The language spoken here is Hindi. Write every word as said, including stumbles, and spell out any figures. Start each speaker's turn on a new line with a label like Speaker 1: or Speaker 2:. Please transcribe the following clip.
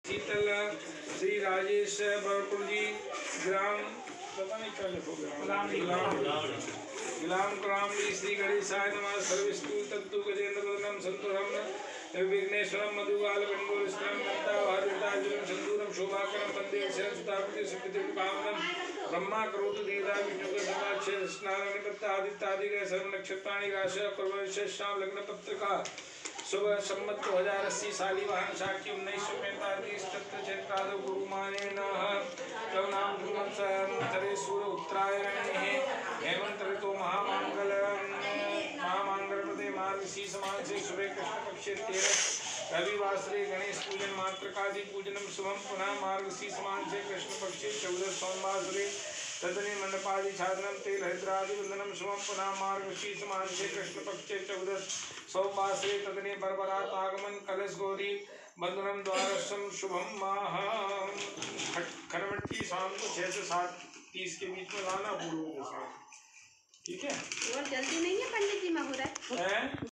Speaker 1: शीतल श्री राजेश बरकुल जी ग्राम पता नहीं क्या लिखोगे गुलाम कलाम जी श्री गणेशाय नमः सर्विस्तु तत्तु गजेंद्र वदनम संतुरम विघ्नेश्वरम मधुबाल गणगोस्त्रम गंता भारताजुलम संदूरम शोभाकरम वंदे शरस्तापति सुकृतिम पावनम ब्रह्मा करोतु दीदा विष्णु के समाक्षे स्नान निमित्त आदित्यादि के सर्व नक्षत्राणि राशि कर्मविशेषाम लग्न पत्रिका सुबह सम्मत दो हजार अस्सी साली वाहन शाखी उन्नीस सौ पैंतालीस चत्र चैत्रादो गुरुमाने नाम धरे सूर्य उत्तरायण हेमंत ऋतु महामांगल महामांगल प्रदे मार्गशी समान से सुबह कृष्ण पक्ष तेरह रविवार श्री गणेश पूजन मातृकादि पूजनम शुभम पुनः मार्गशी समान से कृष्ण पक्ष चौदह सोमवार श्री तदने मंडपादि छादनम तेल हरिद्रादि वंदनम शुभम पुनः मार्गशी समान से कृष्ण पक्षे चौदह सोमवार से तदने बरबरात आगमन कलश गौरी बंधनम द्वारसम शुभम माह खरवट की शाम को छह से सात तीस के बीच में लाना गुरु के साथ, ठीक है।
Speaker 2: और जल्दी नहीं है पंडित जी, मुहूर्त है।